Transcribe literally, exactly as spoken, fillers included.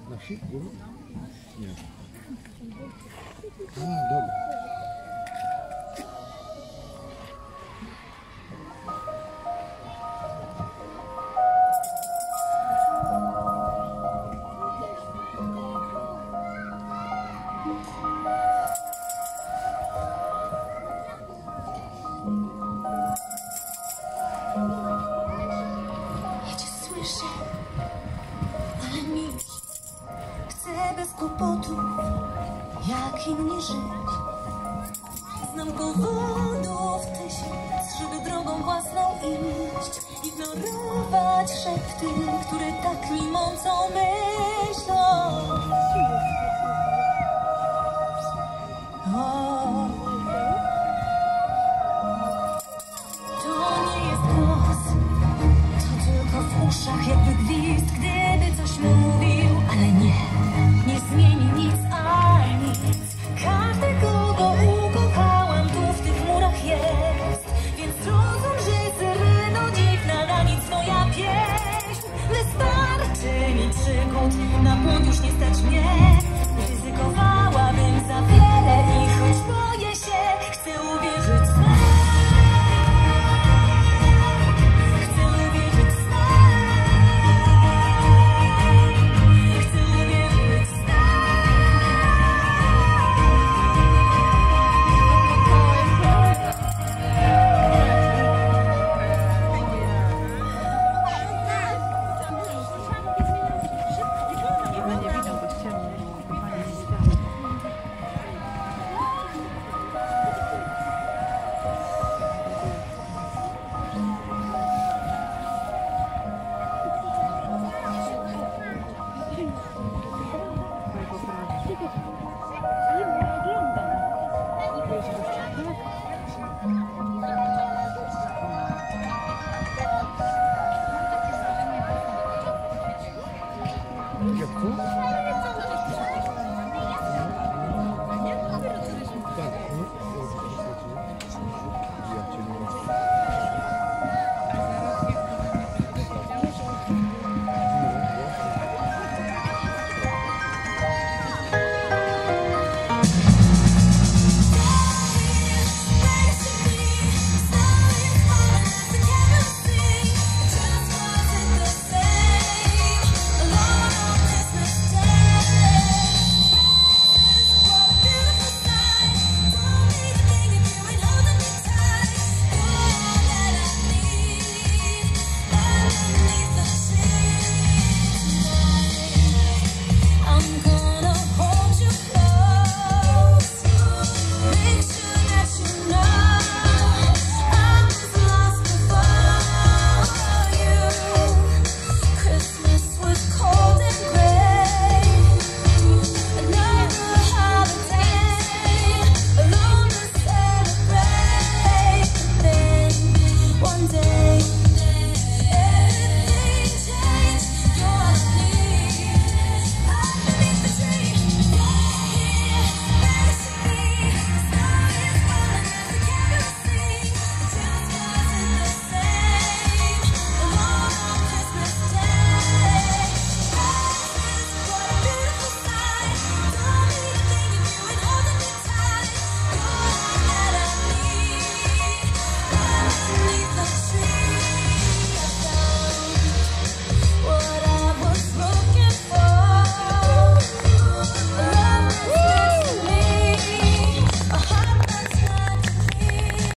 Na wsi? Nie. A, dobra. Ja cię słyszę, ale milcz. Chcę bez kłopotów, jak inni żyć. Znam powodów tysiąc, żeby drogą własną iść. Ignorować szepty, które tak mi mącą myślą. O, to nie jest głos, to tylko w uszach jakby gwizd, gdyby coś mówił, ale nie, nie zmieni nic, a nic. Każdy, kogo ukochałam, tu w tych murach jest, więc zrozum, że syreno dziwna, na nic moja pieśń. Wystarczy mi przygód, na błąd już nie stać mnie. Ryzykowałabym za wiele i choć boję się, chcę uwierzyć sam. Jak tu?